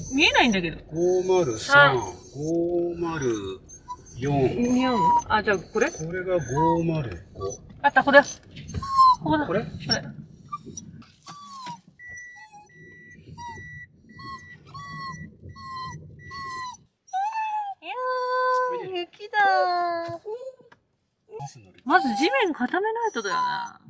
見えないんだけど。 503、504。 あ、じゃあこれ？ これが505。 あった、これ。ここだ。 これ？ これ。雪だー。まず地面固めないとだよな。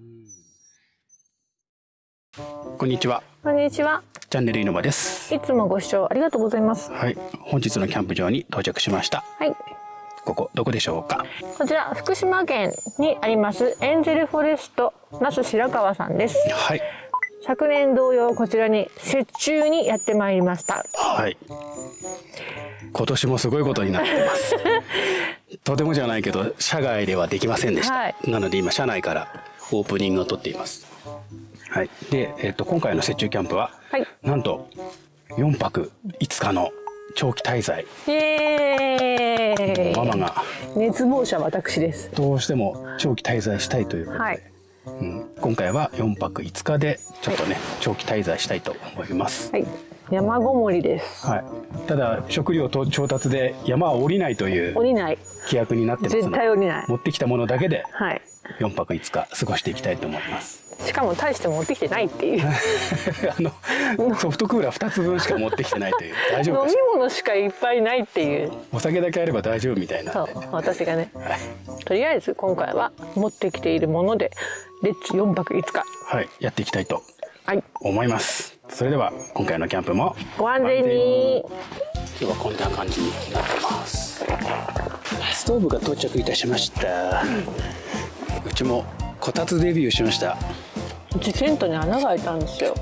こんにちは。 こんにちは。 チャンネルイノバです。 いつもご視聴ありがとうございます。 はい、本日のキャンプ場に到着しました。 はい。 ここどこでしょうか。 こちら福島県にありますエンゼルフォレスト那須白川さんです。 はい。 昨年同様こちらに雪中にやってまいりました。 はい。今年もすごいことになってます。とてもじゃないけど車外ではできませんでした。はい、なので今車内からオープニングを撮っています。はい。で、今回の雪中キャンプは、はい、なんと4泊5日の長期滞在。 イエーイ。 ママが熱望者私です。 どうしても長期滞在したいということで、はい、今回は4泊5日でちょっとね、はい、長期滞在したいと思います。 はい。山ごもりです。 はい。ただ食料と調達で山は降りないという規約になってますので、 絶対降りない。 持ってきたものだけで4泊5日過ごしていきたいと思います。 しかも大して持ってきてないっていうソフトクーラー2つ分しか持ってきてないという。大丈夫飲み物しかいっぱいないっていう。 お酒だけあれば大丈夫みたいな。 そう私がね、はい、とりあえず今回は持ってきているものでレッツ4泊5日、 はい、やっていきたいと思います。それでは今回のキャンプもご安全に。 今日はこんな感じになってます。ストーブが到着いたしました。うちもこたつデビューしました。 うちテントに穴が開いたんですよ。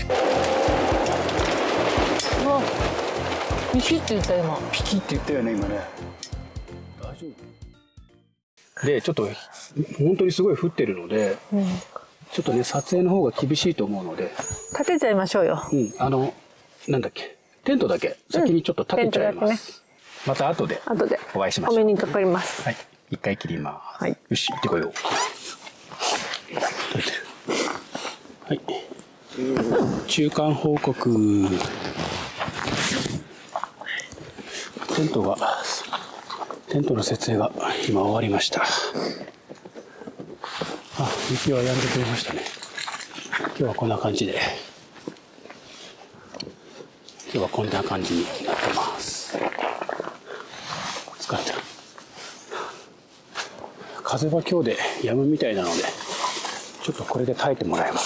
うわ、ピキって言った今。 ピキって言ったよね今ね。大丈夫？でちょっと本当にすごい降ってるので、ちょっとね撮影の方が厳しいと思うので立てちゃいましょうよ。 なんだっけ、テントだけ先にちょっと立てちゃいます。また後でお会いしましょう。 お目にかかります。 はい、一回切ります。 はい、 よし行ってこよう。はい、中間報告。テントの設営が今終わりました。あ、雪は止んでくれましたね。今日はこんな感じで。今日はこんな感じになってます。疲れた。風は今日で止むみたいなので、ちょっとこれで耐えてもらいます。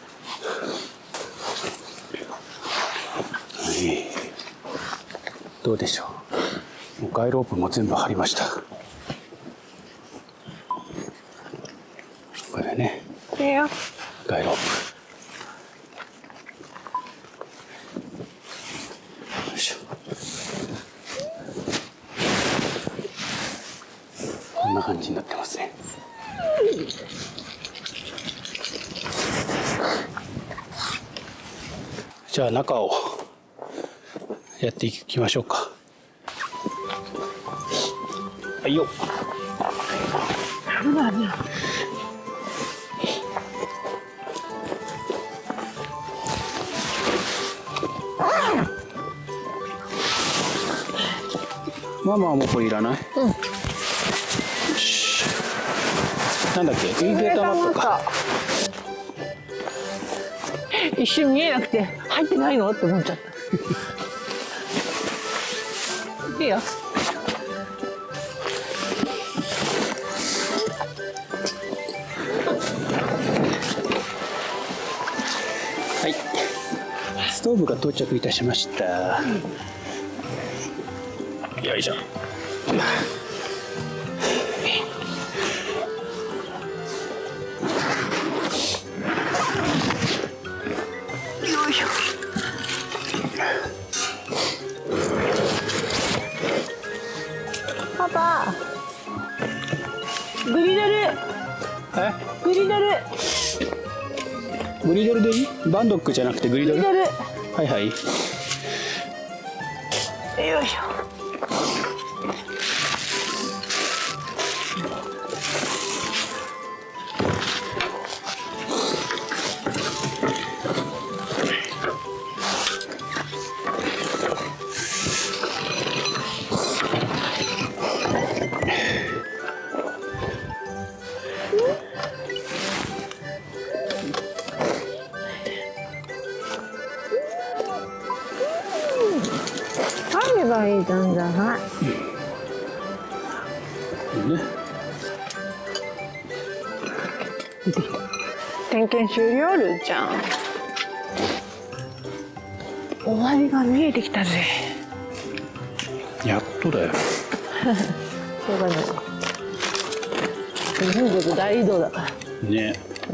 はい、どうでしょう。もうガイロープも全部張りました。これね、ガイロープ。こんな感じになってますね。じゃあ中をやっていきましょうか。はいよ。ママはもうこれいらない？なんだっけ、インベーターマットか。 一瞬見えなくて入ってないのって思っちゃった。いいよ。 はい、ストーブが到着いたしました。よいしょ。 パパ、グリドル。グリドル。 グリドルでいい？バンドックじゃなくてグリドル。はいはい。よいしょ。 ばいいじゃんじゃない。 ね。 出てきた。点検終了ルーちゃん。終わりが見えてきたぜ。 やっとだよ。 しょうがない。日本国大移動だから。 ね。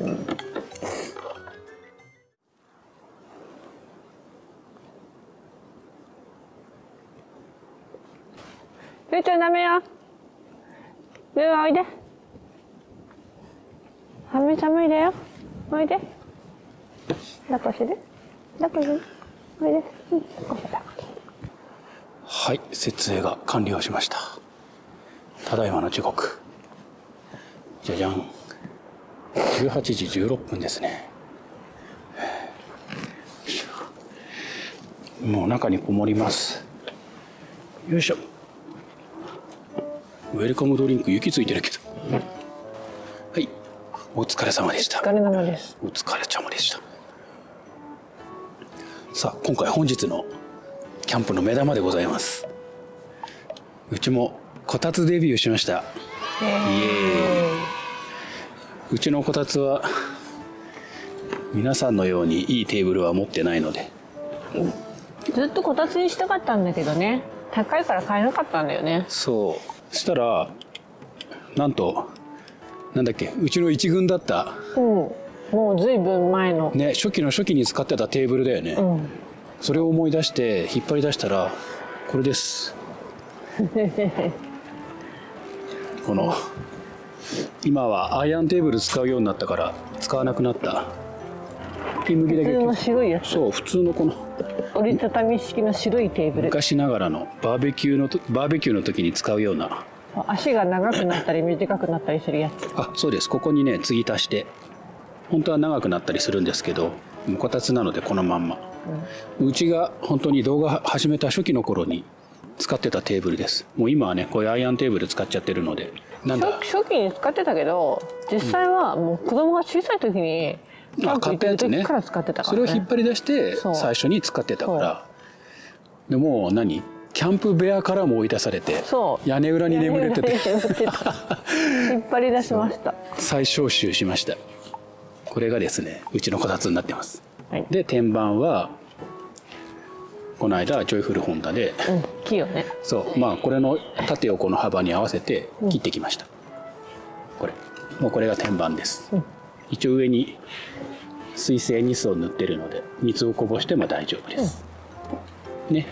ルーちゃんダメよ。ルーおいで。寒い寒いだよ。おいで。抱っこする？抱っこする？おいで。うん、抱っこ。 はい、設営が完了しました。ただいまの時刻。じゃじゃん。18時16分ですね。もう中にこもります。よいしょ。ウェルカムドリンク雪ついてるけど。はい、お疲れ様でした。 お疲れ様です。 お疲れ様でした。さあ、今回本日のキャンプの目玉でございます。うちもこたつデビューしました。イエーイ。うちのこたつは皆さんのようにいいテーブルは持ってないので、 ずっとこたつにしたかったんだけどね、高いから買えなかったんだよね。 そう。そしたらなんと、なんだっけ、うちの一軍だった、 もうずいぶん前のね、初期の初期に使ってたテーブルだよね。それを思い出して引っ張り出したらこれです。この今はアイアンテーブル使うようになったから使わなくなったピン向きだけ。 普通の白いやつ。 そう、普通のこの折りたたみ式の白いテーブル。 昔ながらのバーベキューの時に使うような。 足が長くなったり短くなったりするやつ。 あ、そうです。ここにね、継ぎ足して本当は長くなったりするんですけど、こたつなのでこのまんま、うちが本当に動画始めた初期の頃に使ってたテーブルです。もう今はね、こういうアイアンテーブル使っちゃってるので。なんだ、 初期に使ってたけど、実際はもう子供が小さい時にキャンプ行ってる時から使ってたからね。 それを引っ張り出して最初に使ってたから。でもう何、キャンプ部屋からも追い出されて、屋根裏に眠れてて引っ張り出しました。 再招集しました。これがですね、うちのこたつになってます。 はい、 で、天板はこの間ジョイフルホンダで、 木をね、 そう、まあこれの縦横の幅に合わせて切ってきました。これもうこれが天板です。一応上に水性ニスを塗ってるので水をこぼしても大丈夫です。ね。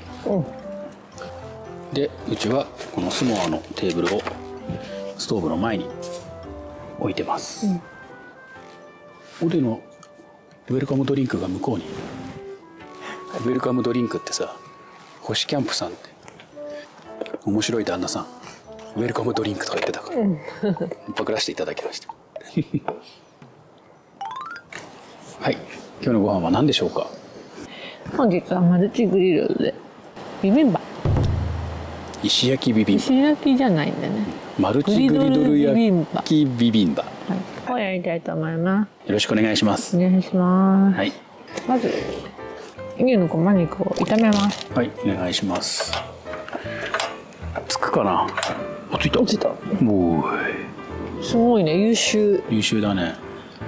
で、うちはこのスモアのテーブルをストーブの前に置いてます。俺のウェルカムドリンクが向こうに。ウェルカムドリンクってさ、星キャンプさんって面白い旦那さんウェルカムドリンクとか言ってたからパクらせていただきましたはい、今日のご飯は何でしょうか。 本日はマルチグリルでビビンバ。 石焼きビビンバ。 石焼きじゃないんだね。 マルチグリドル焼きビビンバ。 をやりたいと思います。 よろしくお願いします。 お願いします。はい。まず牛のこま肉を炒めます。 はい、お願いします。つくかな。あ、ついた。 ついた。 おーい。 すごいね、優秀。 優秀だね。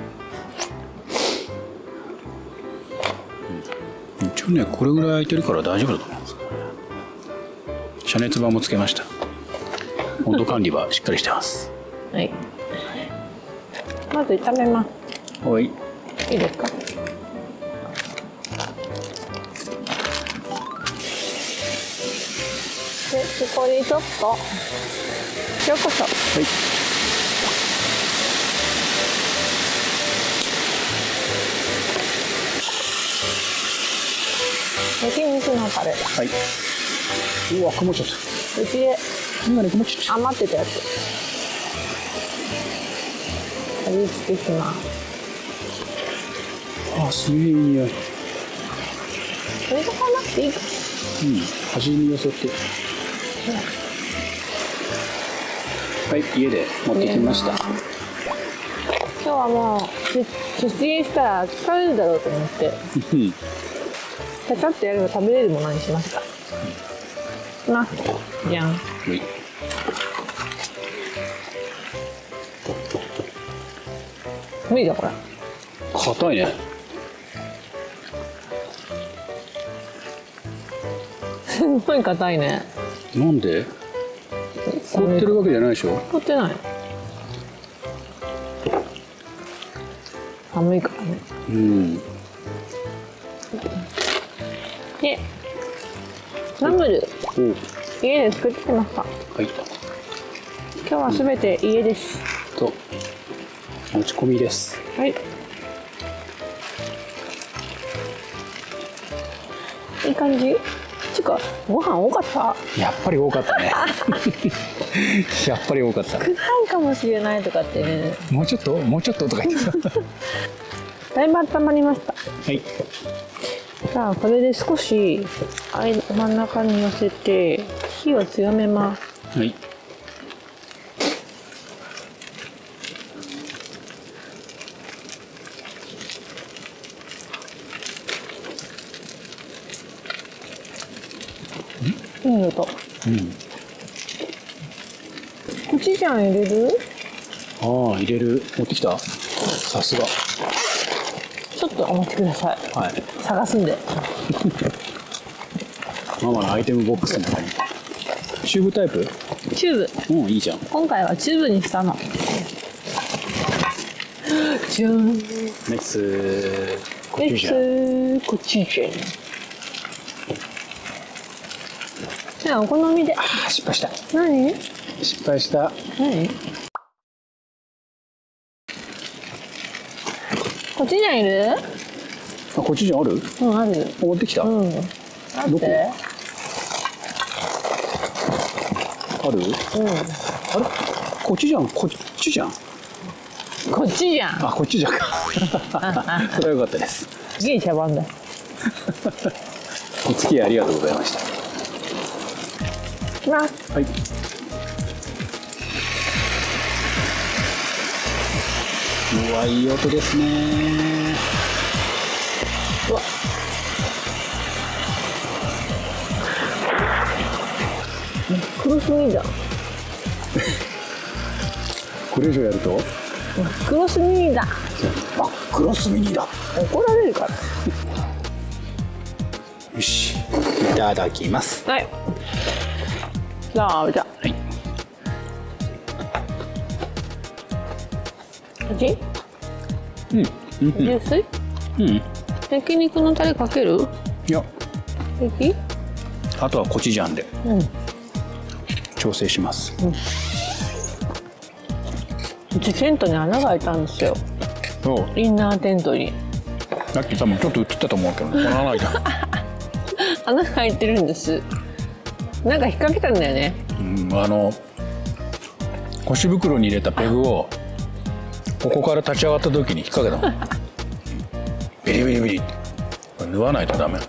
一応ね、これぐらい空いてるから大丈夫だと思います。遮熱板もつけました。温度管理はしっかりしてます。 はい。まず炒めます。 はい。 いいですか。で、ここにちょっと塩コショウ。 はい。 焼肉のタレ。 はい。うわ、曇っちゃった。 うちで今ね、曇っちゃった。 余ってたやつ。味付けします。 あ、すげえいい匂い。 それとかなくていいか。 端に寄せて。はい、家で持ってきました。 今日はもう出現したら疲れるだろうと思ってちゃちゃっとやれば食べれるものにしました。 な。じゃん。 はい。 無理だこれ。 硬いね。 すごい硬いね。 なんで？凍ってるわけじゃないでしょ？ 凍ってない。寒いからね。 うん。 で、ナムル家で作ってきました。 はい。 今日はすべて家です。 と持ち込みです。 はい。いい感じ。ちゅうかご飯多かった。 やっぱり多かったね。やっぱり多かった。 少ないかもしれないとかってね。 もうちょっととか言ってた。 だいぶ温まりました。 はい。 じゃあこれで少し真ん中に寄せて火を強めます。 はい。 いい音。 うん。 コチュジャン入れる？ ああ、入れる。持ってきた。さすが。 ちょっとお待ちください。 はい。 探すんで。 ママのアイテムボックスの中に。チューブタイプ？ チューブ。 うん、いいじゃん。 今回はチューブにしたの。チューン。 レッツコチュジャン。 コチュジャン。じゃあお好みで。 ああ、失敗した。 何？ 失敗した。 何？コチュジャンいる？ あ、コチュジャンある？ うん、ある。 持ってきた。 うん。 どこ？ある？うん。あれ？コチュジャン、こっちじゃん。 こっちじゃん。 あ、こっちじゃんか。それは良かったです。 すげえ茶番だ。 お付き合いありがとうございました。 いきます。 はい。うわ、いい音ですね。 うわ。黒すぎだ。 これ以上やると？ 黒すぎだ。 あ、黒すみにだ。 怒られるから。 よし、いただきます。 はい。じゃあ、 はい。 味？ うん。 純粋？ うん。 焼肉のタレかける？ いや、 平気？ あとはコチュジャンでうん。 調整します。 うちテントに穴が開いたんですよ。 そう。 インナーテントに。 さっき多分ちょっと映ったと思うけど、この穴開いた。 穴が開いてるんです。なんか引っ掛けたんだよね。 うん、腰袋に入れたペグをここから立ち上がった時に引っ掛けたの。ビリビリビリって。これ縫わないとダメ。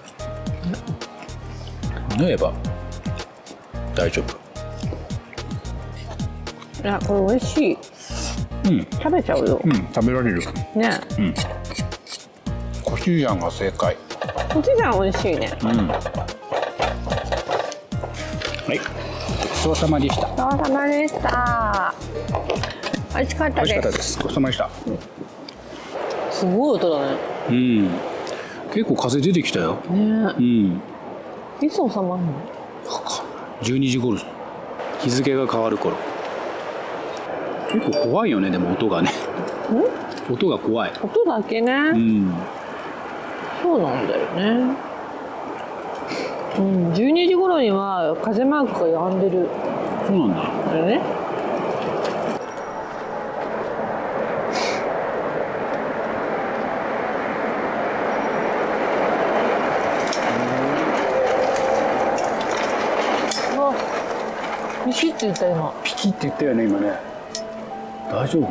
縫えば大丈夫。 いや、これ美味しい。 うん。 食べちゃうよ。 うん、食べられる。 ね。 うん。コチュジャンが正解。 コチュジャン美味しいね。 うん。はい。ごちそうさまでした。 ごちそうさまでした。美味しかったです。 美味しかったです。ごちそうさまでした。 すごい音だね。 うん。結構風出てきたよ。 ね。 うん。 いつ収まるの ？12時頃。日付が変わる頃。結構怖いよね、でも音がね。音が怖い。 音だけね。 うん。 そうなんだよね。うん、12時頃には風マークが止んでる。 そうなんだ。 あれね。ピキって言った今。 ピキって言ったよね、今ね。大丈夫？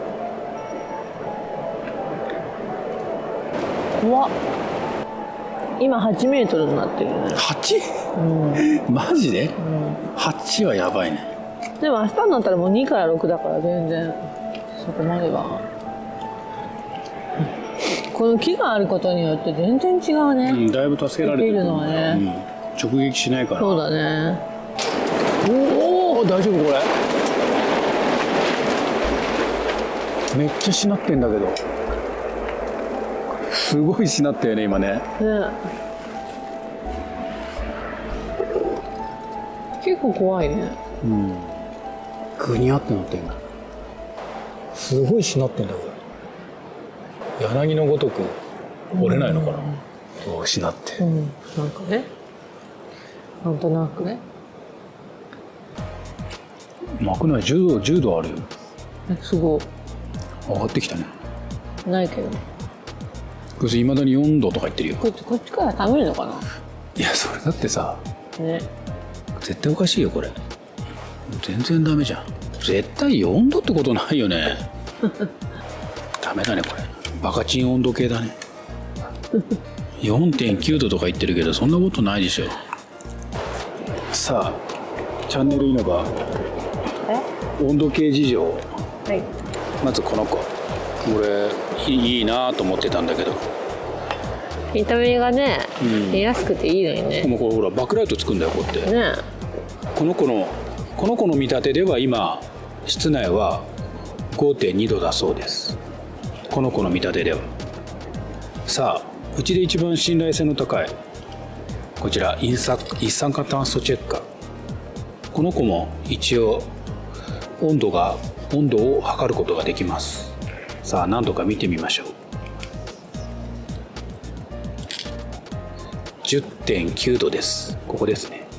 怖っ。今8メートルになってるね。 8？ マジで？8はやばいね。 でも明日になったらもう2から6だから全然そこまでは。この木があることによって全然違うね。 うん、だいぶ助けられてる。 できるのはね。 うん、直撃しないから。 そうだね。 大丈夫これ。めっちゃしなってんだけど。すごいしなったよね今ね。 結構怖いね。 うん。ぐにゃってなってんの。すごいしなってんだこれ。柳のごとく折れないのかな。こうしなって。 うん、なんかね。なんとなくね。 巻くのは10度あるよ。 すごい。 上がってきたね。 ないけど。 これいまだに4度とか言ってるよ。 こっちから食べるのかな。 いやそれだってさ。ね。絶対おかしいよこれ。全然ダメじゃん。絶対4度ってことないよね。ダメだねこれ。バカチン温度計だね。4.9 度とか言ってるけどそんなことないでしょ。さあチャンネル稲葉温度計事情。はい。まずこの子俺いいなと思ってたんだけど見た目がね、見やすくていいのにね。 もうこれほらバックライトつくんだよこうやってね。この子の見立てでは今室内は 5.2 度だそうです。この子の見立てでは。さあうちで一番信頼性の高いこちら一酸化炭素チェッカー。この子も一応温度を測ることができます。さあ何度か見てみましょう。 10.9 度です。ここですね。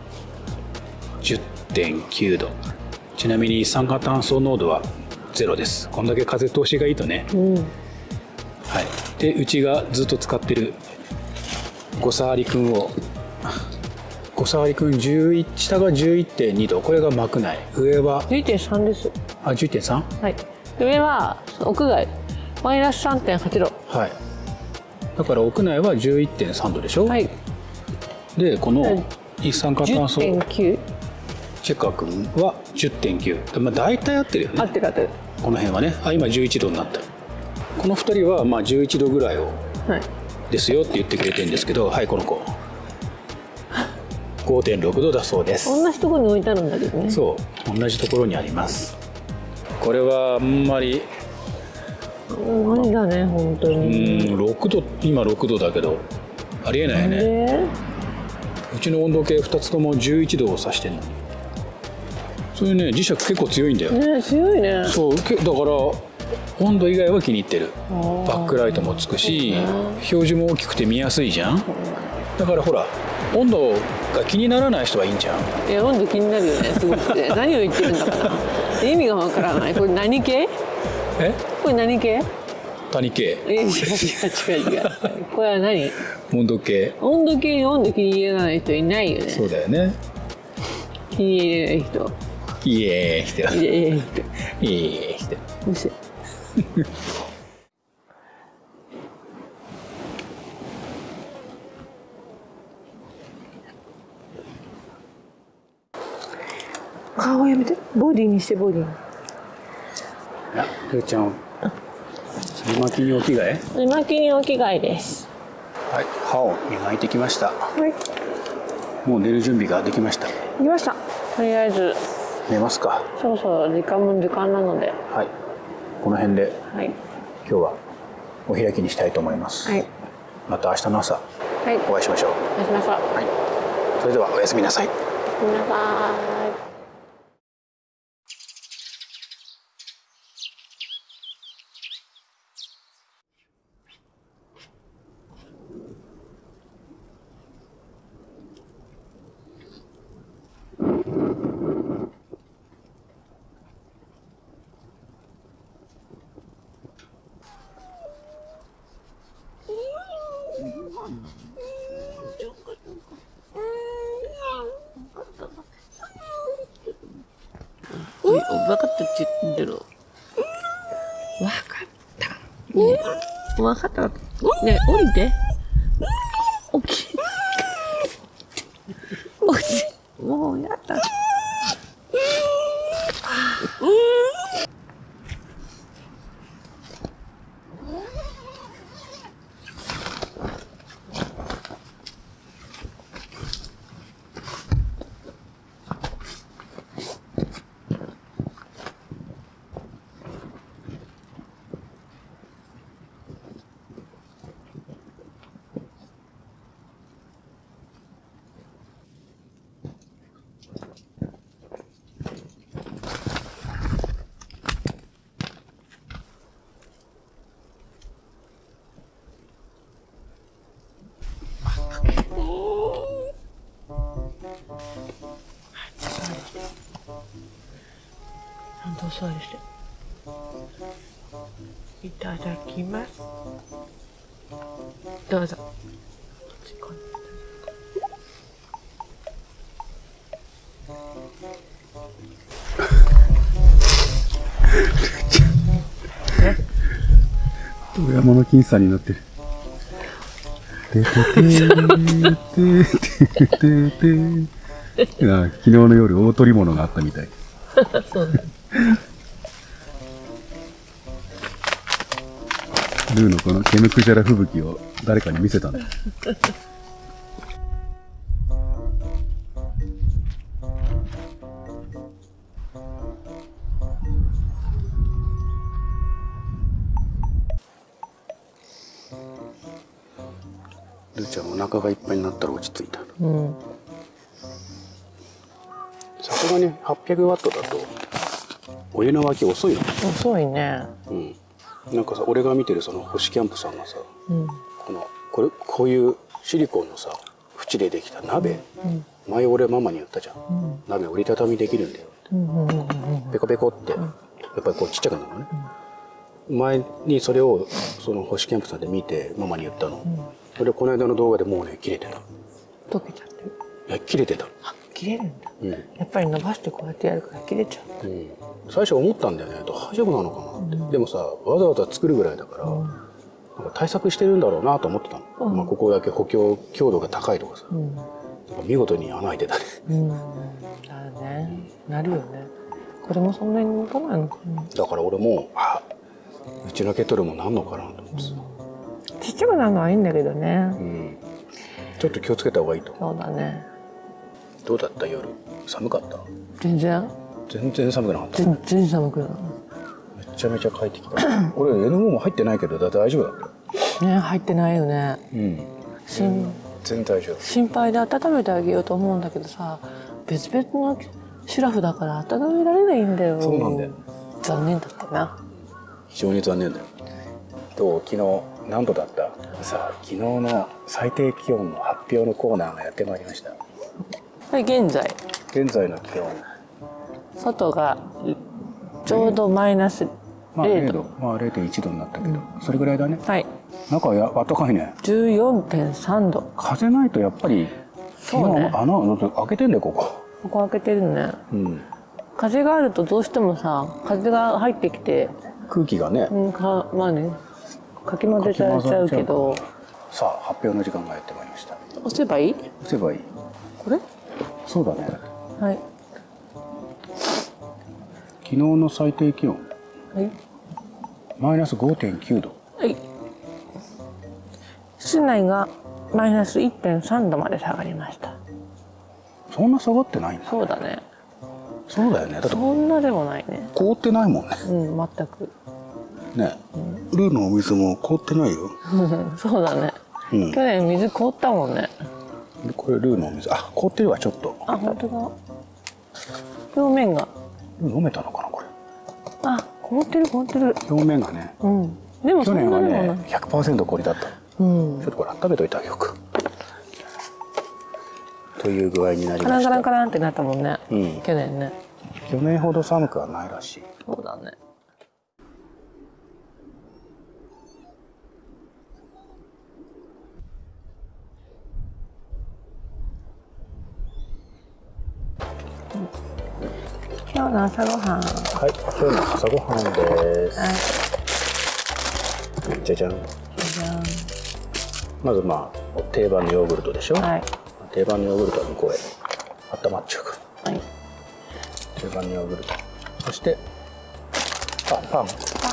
10.9 度。ちなみに一酸化炭素濃度は0です。こんだけ風通しがいいとね、はい。でうちがずっと使ってる5サワリくんを5サワリくん11、下が 11.2 度。これが膜内。上は 11.3 です。 あ、11.3？ はい。上は屋外マイナス 3.8 度。はい。 だから屋内は 11.3 度でしょ。はい。でこの一酸化炭素 10.9 チェッカーくんは 10.9。まあ大体合ってるよね。 合ってる合ってる。 この辺はね。あ、今11度になった。この2人はまあ11度ぐらいをですよって言ってくれてるんですけど、はい、この子 5.6 度だそうです。 同じところに置いてあるんだけどね。 そう同じところにあります。これはあんまり無理だね本当に。 6度今6度だけどありえないよね。うちの温度計2つとも11度を指してるのに。そういうね磁石結構強いんだよね。 強いね。そうだから温度以外は気に入ってる。バックライトもつくし表示も大きくて見やすいじゃん。だからほら温度が気にならない人はいいんじゃん。 いや温度気になるよねすごくて。何を言ってるんだかな意味がわからない。これ何系？これ何系？ 谷系。 違う。これは何？ 温度計。 温度計に温度気に入らない人いないよね。 そうだよね。 気に入れない人。 いえ人。 うせ。顔やめて。ボディにしてボディに。 ふーちゃん寝巻きにお着替え。 寝巻きにお着替えです。 はい、歯を磨いてきました。はいもう寝る準備ができました。 できました。とりあえず寝ますか。 そう時間なので、 はいこの辺で、はい、今日はお開きにしたいと思います。はい、また明日の朝、はい、お会いしましょう。 お会いしましょう。 はい、それではおやすみなさい。 おやすみなさい。分かったって言ってる。分かった。ねえ、分かった。ねえ、降りて。起き。落ち。もうやだ。 座りして。いただきます。どうぞ。 山の僅差になってる。ててててててて。昨日の夜大捕り物があったみたい。 そうね。 ルーのこの毛むくじゃら吹雪を誰かに見せたんだ。ルーちゃんお腹がいっぱいになったら落ち着いた。さすがに800ワットだとお湯の沸き遅いの。 遅いね。 なんかさ、俺が見てるその星キャンプさんがさ、こういうシリコンのさ縁でできた鍋、前俺ママに言ったじゃん、鍋折りたたみできるんだよって、ペコペコってやっぱりこうちっちゃくなるのね、前にそれをその星キャンプさんで見てママに言ったの、それこの間の動画でもうね切れてた。 溶けちゃってる。 いや切れてた。 切れるんだ、やっぱり伸ばしてこうやってやるから切れちゃう、 最初思ったんだよね、大丈夫なのかなって、でもさわざわざ作るぐらいだから、なんか対策してるんだろうなと思ってたの、まあここだけ補強強度が高いとかさ、見事に穴開いてたね。 だね、なるよね。これもそんなに持たないのかな。 だから俺もうちのケトルもなんのかなと思ってさ、 ちっちゃくなるのはいいんだけどね、 ちょっと気をつけた方がいいと。 そうだね。 どうだった夜、寒かった？ 全然寒くなかった。 全然寒くない。 めちゃめちゃ快適だ俺 NO も入ってないけど大丈夫だったね。入ってないよね。 全然大丈夫。 心配で温めてあげようと思うんだけどさ、別々のシュラフだから温められないんだよ。 そうなんだよ。 残念だったな。 非常に残念だよ。昨日何度だった？さあ昨日の最低気温の発表のコーナーがやってまいりました。 はい、現在の気温、 外がちょうどマイナス0度、 0.1 度になったけど、それぐらいだね。 はい。 中は暖かいね。 14.3 度。 風ないとやっぱりそうね。 穴を開けてんだよここ開けてるね。風があるとどうしてもさ、風が入ってきて空気がね、 まあね、かき混ぜちゃうけど。 さあ発表の時間がやってまいりました。 押せばいい？ 押せばいい。 これ？ そうだね。 はい。 昨日の最低気温、マイナス 5.9 度。 はい。室内がマイナス 1.3 度まで下がりました。 そんな下がってないんだ。 そうだね。 そうだよね。だってそんなでもないね。 凍ってないもんね。 全く。 ね、ルーのお水も凍ってないよ。 そうだね。去年水凍ったもんね。 これルーのお水、凍ってるわちょっと。 本当だ。表面が。 飲めたのかなこれ。 凍ってる凍ってる。 表面がね。 でも去年はね 100% 氷だった。ちょっとこれ温めといてあげようか。という具合になりました。 カランカランカランってなったもんね。去年ね。 去年ほど寒くはないらしい。 そうだね。今日の朝ごはん。 はい、今日の朝ごはんです。じゃじゃん。まず定番のヨーグルトでしょ。定番のヨーグルトは向こうへ温まっちゃうから。定番のヨーグルト。そしてパン。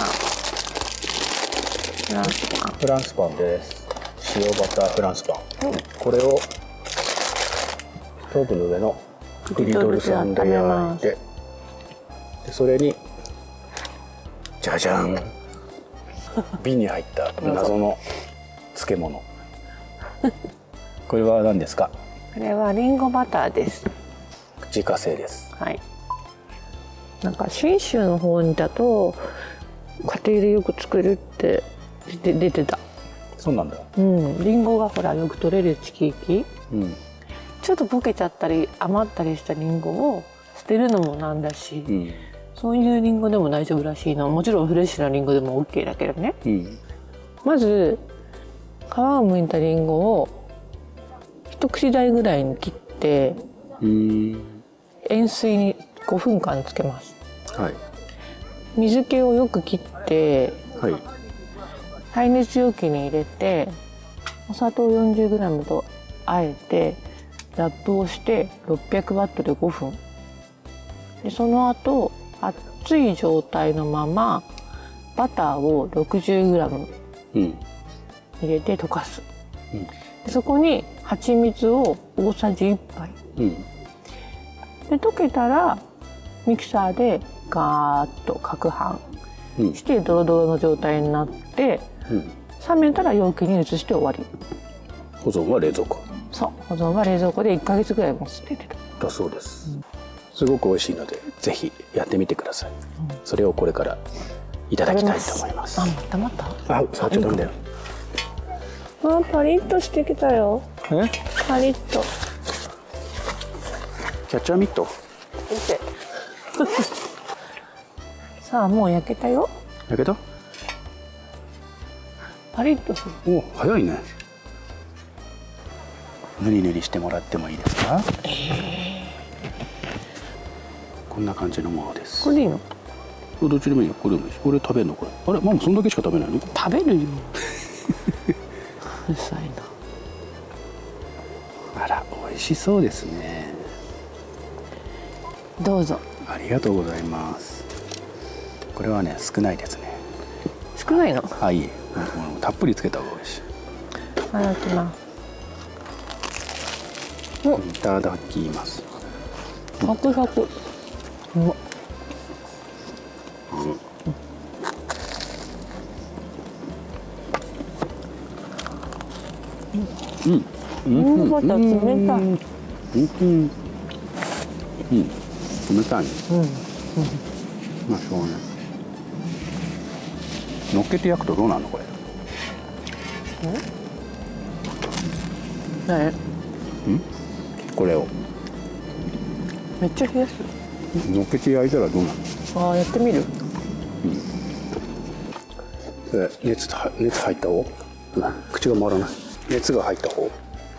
フランスパンです。塩バターフランスパン。これをストーブの上のグリドルさんで焼いて、でそれにじゃじゃん瓶に入った謎の漬物。これは何ですか？ これはリンゴバターです。 自家製です。 はい。なんか信州の方にだと家庭でよく作るって出てた。 そうなんだ。 リンゴがほらよく取れる地域。ちょっとボケちゃったり余ったりしたリンゴを捨てるのもなんだし、 そういうリンゴでも大丈夫らしいの。もちろんフレッシュなリンゴでも OK だけどね。 うん。 まず皮を剥いたリンゴを一口大ぐらいに切って、塩水に5分間つけます。 はい。 水気をよく切って、 はい。 耐熱容器に入れて、お砂糖 40g とあえてラップをして600ワットで5分で、その後熱い状態のままバターを 60g 入れて溶かす、でそこに蜂蜜を大さじ1杯、で溶けたらミキサーでガーッと攪拌してドロドロの状態になって、冷めたら容器に移して終わり。 保存は冷蔵庫。 そう、保存は冷蔵庫で1ヶ月ぐらい持つって言ってた。 だそうです。すごく美味しいのでぜひやってみてください。それをこれからいただきたいと思います。 あ、また。 あ、触っちゃダメだよ。 あ、パリッとしてきたよ。パリッと。 キャッチャーミット。 さあ、もう焼けたよ。 焼けた？ パリッとする。 お、早いね。ぬりぬりしてもらってもいいですか？こんな感じのものです。 これでいいの？ どっちでもいいよ。これでもいいし。これ食べるのこれ。あれ、ママそんだけしか食べないの？ 食べるよ。うるさいな。 あら、美味しそうですね。 どうぞ。 ありがとうございます。これはね、少ないですね。 少ないの？ あ、いい。たっぷりつけた方が美味しい。 いただきます。 いただきます。 サクサク。うまっ。リンゴバター冷たい。 冷たい。まあしょうがない。乗っけて焼くとどうなるのこれ？ 何？ これをめっちゃ冷やす。 乗っけて焼いたらどうなるの？ ああ、やってみる。 熱入った方、口が回らない。熱が入った方。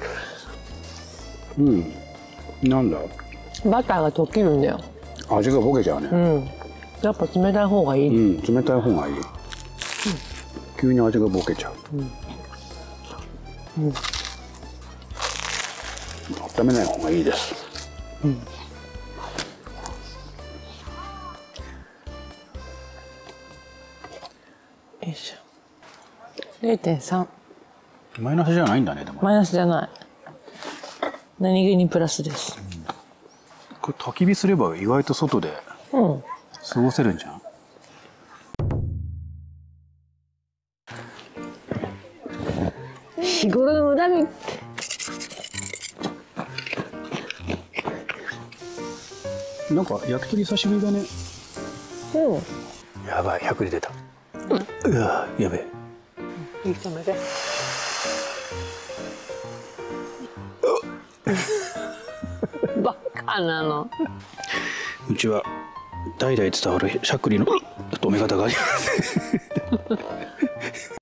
なんだ。 バターが溶けるんだよ。 味がボケちゃうね。 やっぱ冷たい方がいい。 冷たい方がいい。急に味がボケちゃう。温めない方がいいです。 よいしょ。0.3。 マイナスじゃないんだね、でも。 マイナスじゃない。何気にプラスです。 これ焚き火すれば意外と外で過ごせるんじゃん。 日頃の恨みって。 なんか焼き鳥久しぶりだね。やばい、100で出た。うわ、やべえ。 いいとめで。バカなの。 うちは代々伝わるしゃっくりの止め方があります。